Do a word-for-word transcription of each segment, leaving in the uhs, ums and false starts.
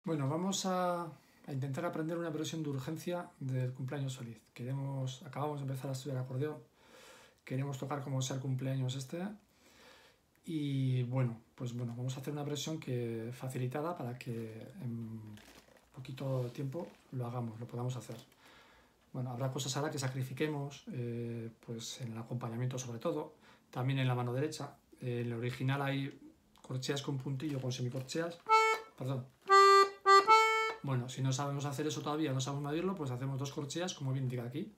Bueno, vamos a, a intentar aprender una versión de urgencia del cumpleaños feliz. Queremos, acabamos de empezar a estudiar acordeón, queremos tocar como sea el cumpleaños este y bueno, pues bueno, vamos a hacer una versión que facilitada para que en poquito tiempo lo hagamos, lo podamos hacer. Bueno, habrá cosas ahora que sacrifiquemos, eh, pues en el acompañamiento sobre todo, también en la mano derecha. En el original hay corcheas con puntillo, con semicorcheas, perdón. Bueno, si no sabemos hacer eso todavía, no sabemos medirlo, pues hacemos dos corcheas, como bien indica aquí.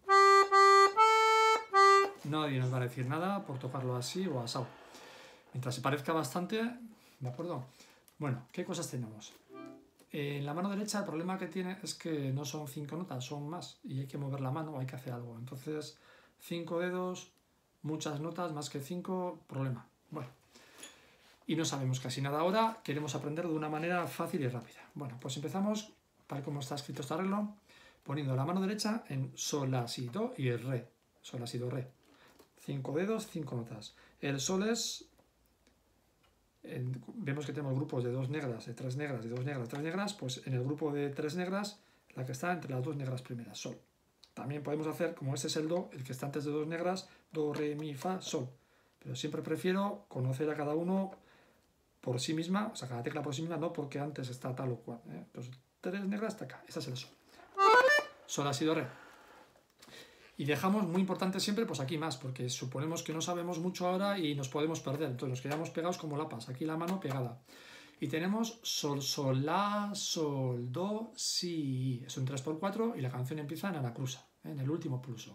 Nadie nos va a decir nada por tocarlo así o asado. Mientras se parezca bastante, ¿de acuerdo? Bueno, ¿qué cosas tenemos? En la mano derecha el problema que tiene es que no son cinco notas, son más. Y hay que mover la mano, hay que hacer algo. Entonces, cinco dedos, muchas notas, más que cinco, problema. Bueno, y no sabemos casi nada ahora, queremos aprender de una manera fácil y rápida. Bueno, pues empezamos, tal como está escrito este arreglo, poniendo la mano derecha en sol, la, si, do y el re. Sol, la, si, do, re. Cinco dedos, cinco notas. El sol es... En, vemos que tenemos grupos de dos negras, de tres negras, de dos negras, tres negras, pues en el grupo de tres negras, la que está entre las dos negras primeras, sol. También podemos hacer, como este es el do, el que está antes de dos negras, do, re, mi, fa, sol. Pero siempre prefiero conocer a cada uno por sí misma, o sea, cada tecla por sí misma, no porque antes está tal o cual. ¿eh? Pues tres negras está acá, ese es el sol. Sol, la, si, do, re. Y dejamos, muy importante siempre, pues aquí más, porque suponemos que no sabemos mucho ahora y nos podemos perder. Entonces nos quedamos pegados como lapas, aquí la mano pegada. Y tenemos sol, sol, la, sol, do, si. Es un tres por cuatro y la canción empieza en anacrusa, ¿eh? En el último pulso.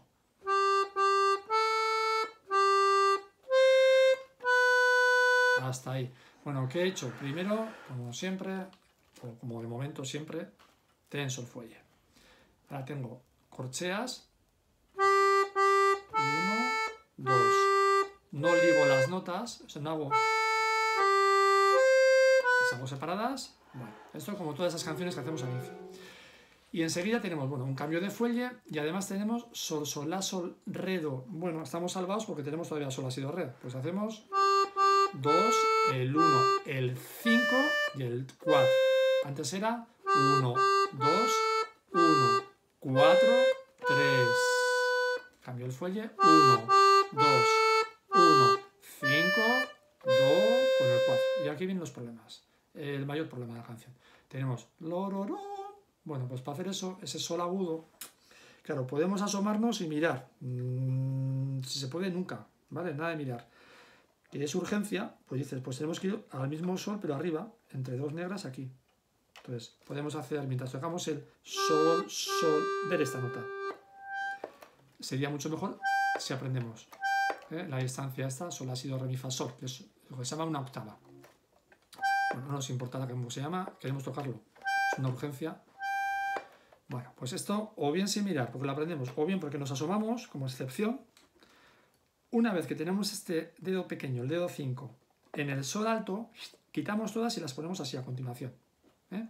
Hasta ahí. Bueno, ¿qué he hecho? Primero, como siempre, o como de momento siempre, tenso el fuelle. Ahora tengo corcheas. Uno, dos. No ligo las notas, o sea, no hago... Las hago separadas. Bueno, esto es como todas esas canciones que hacemos al inicio. Y enseguida tenemos, bueno, un cambio de fuelle y además tenemos sol, sol, la, sol, re, do. Bueno, estamos salvados porque tenemos todavía sol, la, si, do, re. Pues hacemos dos, el uno, el cinco y el cuatro. Antes era uno, dos, uno, cuatro, tres. Cambio el fuelle, uno, dos, uno, cinco, do con el cuatro. Y aquí vienen los problemas. El mayor problema de la canción. Tenemos lororón. Bueno, pues para hacer eso, ese sol agudo, claro, podemos asomarnos y mirar. Mm, si se puede, nunca, ¿vale? Nada de mirar. Y es urgencia, pues dices, pues tenemos que ir al mismo sol, pero arriba, entre dos negras aquí. Entonces, podemos hacer, mientras tocamos el sol, sol, ver esta nota. Sería mucho mejor si aprendemos ¿eh? la distancia esta, sol, la, si, do, re, mi, fa, sol, que es lo que se llama una octava. Bueno, no nos importa cómo se llama, queremos tocarlo. Es una urgencia. Bueno, pues esto, o bien sin mirar, porque lo aprendemos, o bien porque nos asomamos, como excepción. Una vez que tenemos este dedo pequeño, el dedo cinco, en el sol alto, quitamos todas y las ponemos así a continuación. ¿eh?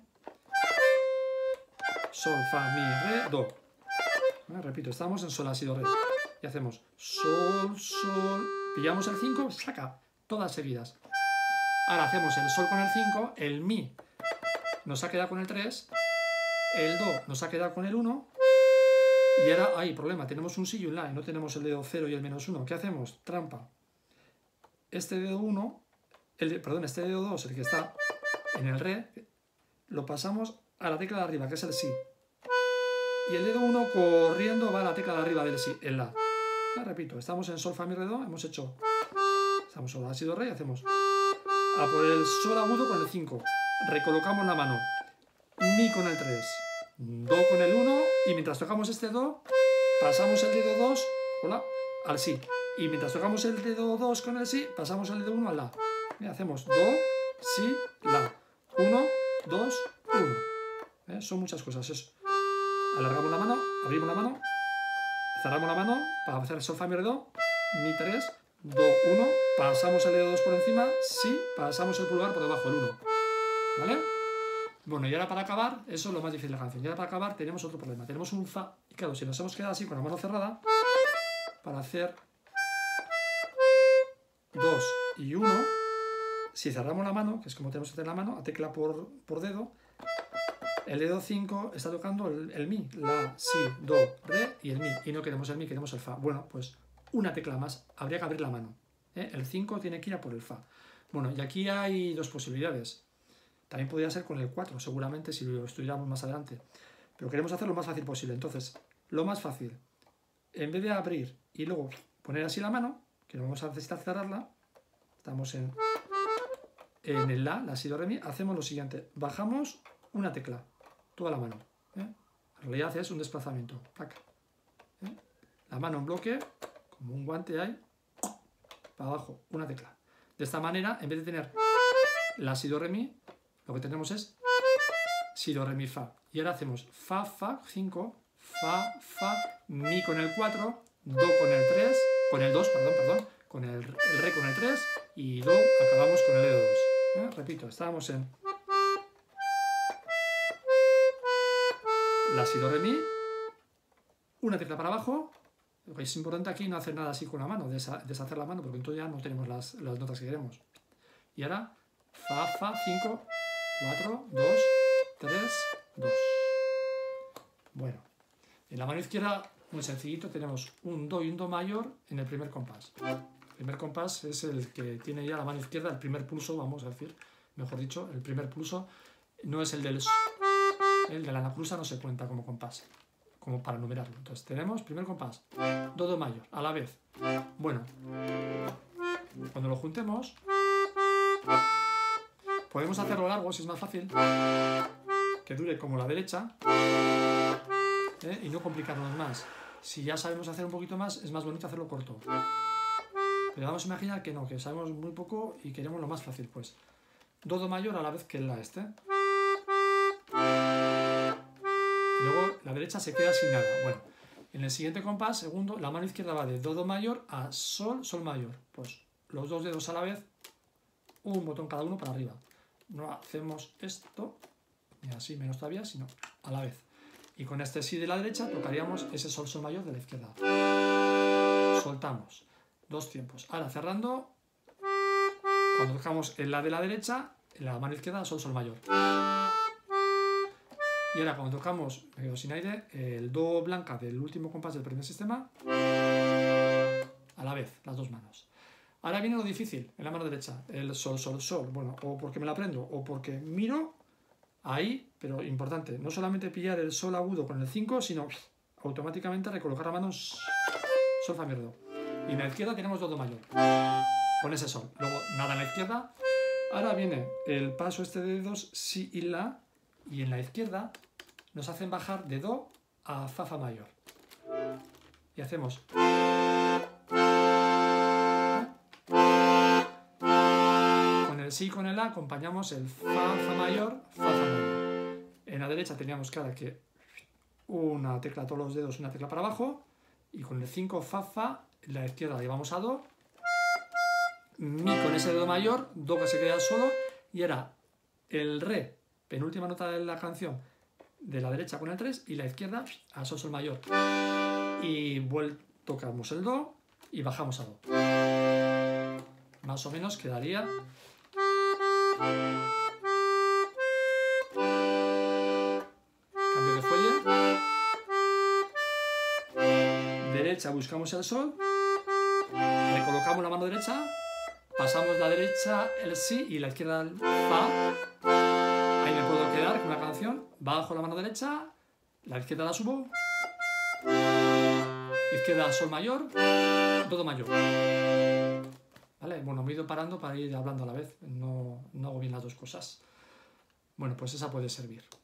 Sol, fa, mi, re, do. ¿Eh? Repito, estamos en sol, la, si, do, re. Y hacemos sol, sol, pillamos el cinco, saca, todas seguidas. Ahora hacemos el sol con el cinco, el mi nos ha quedado con el tres, el do nos ha quedado con el uno, y ahora hay problema, tenemos un si y un la, y no tenemos el dedo cero y el menos uno. ¿Qué hacemos? Trampa. Este dedo uno, el, perdón, este dedo dos, el que está en el re, lo pasamos a la tecla de arriba, que es el si. Y el dedo uno corriendo va a la tecla de arriba del si, el la. Ya, repito, estamos en sol, fa, mi, re, do, hemos hecho... Estamos sol, la, si, do, re, y hacemos... A por el sol agudo con el cinco. Recolocamos la mano. Mi con el tres. Do con el uno. Y mientras tocamos este do, pasamos el dedo dos hola, al si. Y mientras tocamos el dedo dos con el si, pasamos el dedo uno al la. Y hacemos do, si, la. uno, dos, uno. ¿Eh? Son muchas cosas. Eso. Alargamos la mano, abrimos la mano, cerramos la mano para hacer sol, fa, mi, re, do. Mi tres. Do, uno, pasamos el dedo dos por encima, si, pasamos el pulgar por debajo, el uno. ¿Vale? Bueno, y ahora para acabar, eso es lo más difícil de la canción. Y ahora para acabar tenemos otro problema. Tenemos un fa, y claro, si nos hemos quedado así con la mano cerrada, para hacer dos y uno, si cerramos la mano, que es como tenemos que hacer la mano, a tecla por, por dedo, el dedo cinco está tocando el, el mi, la, si, do, re y el mi. Y no queremos el mi, queremos el fa. Bueno, pues una tecla más. Habría que abrir la mano. ¿eh? El cinco tiene que ir a por el fa. Bueno, y aquí hay dos posibilidades. También podría ser con el cuatro, seguramente, si lo estudiáramos más adelante. Pero queremos hacerlo lo más fácil posible. Entonces, lo más fácil, en vez de abrir y luego poner así la mano, que no vamos a necesitar cerrarla, estamos en, en el la, la, si, do, re, mi, hacemos lo siguiente. Bajamos una tecla, toda la mano. ¿eh? En realidad es un desplazamiento. ¿eh? La mano en bloque, como un guante hay, para abajo, una tecla. De esta manera, en vez de tener la, si, do, re, mi, lo que tenemos es si, do, re, mi, fa. Y ahora hacemos fa, fa, cinco, fa, fa, mi con el cuatro, do con el tres, con el dos, perdón, perdón, con el, el re con el tres y do acabamos con el dedo dos. ¿eh? Repito, estábamos en la, si, do, re, mi, una tecla para abajo. Es importante aquí no hacer nada así con la mano, deshacer la mano, porque entonces ya no tenemos las, las notas que queremos. Y ahora, fa, fa, cinco, cuatro, dos, tres, dos. Bueno, en la mano izquierda, muy sencillito, tenemos un do y un do mayor en el primer compás. El primer compás es el que tiene ya la mano izquierda, el primer pulso, vamos a decir, mejor dicho, el primer pulso no es el del... El de la anacrusa no se cuenta como compás, como para numerarlo. Entonces tenemos primer compás, do, do mayor, a la vez. Bueno, cuando lo juntemos, podemos hacerlo largo si es más fácil, que dure como la derecha, ¿eh? Y no complicarnos más. Si ya sabemos hacer un poquito más, es más bonito hacerlo corto. Pero vamos a imaginar que no, que sabemos muy poco y queremos lo más fácil, pues. Do, do mayor a la vez que el la este. Y luego la derecha se queda sin nada. Bueno, en el siguiente compás, segundo, la mano izquierda va de do, do mayor a sol, sol mayor. Pues los dos dedos a la vez, un botón cada uno para arriba. No hacemos esto, ni así menos todavía, sino a la vez. Y con este si de la derecha tocaríamos ese sol, sol mayor de la izquierda. Soltamos. Dos tiempos. Ahora cerrando, cuando tocamos el la de la derecha, en la mano izquierda, sol, sol mayor. Y ahora cuando tocamos, me quedo sin aire, el do blanca del último compás del primer sistema, a la vez, las dos manos. Ahora viene lo difícil, en la mano derecha, el sol, sol, sol. Bueno, o porque me la aprendo, o porque miro ahí, pero importante, no solamente pillar el sol agudo con el cinco, sino automáticamente recolocar la mano sol, fa, mi, re, do. Y en la izquierda tenemos do, do mayor, con ese sol. Luego nada en la izquierda. Ahora viene el paso este de dedos, si y la, y en la izquierda nos hacen bajar de do a fa, fa mayor. Y hacemos... Con el si y con el la acompañamos el fa, fa mayor, fa, fa mayor. En la derecha teníamos que ahora que una tecla a todos los dedos, una tecla para abajo, y con el cinco, fa, fa, en la izquierda llevamos a do, mi con ese do mayor, do que se queda solo, y era el re, penúltima nota de la canción, de la derecha con el tres, y la izquierda a sol, sol mayor. Y vuel tocamos el do y bajamos a do. Más o menos quedaría... Cambio de fuelle. Derecha buscamos el sol, recolocamos la mano derecha, pasamos la derecha el si y la izquierda el fa. Ahí me puedo quedar con una canción. Bajo la mano derecha, la izquierda la subo, izquierda sol mayor, do, do mayor. ¿Vale? Bueno, me he ido parando para ir hablando a la vez, no, no hago bien las dos cosas. Bueno, pues esa puede servir.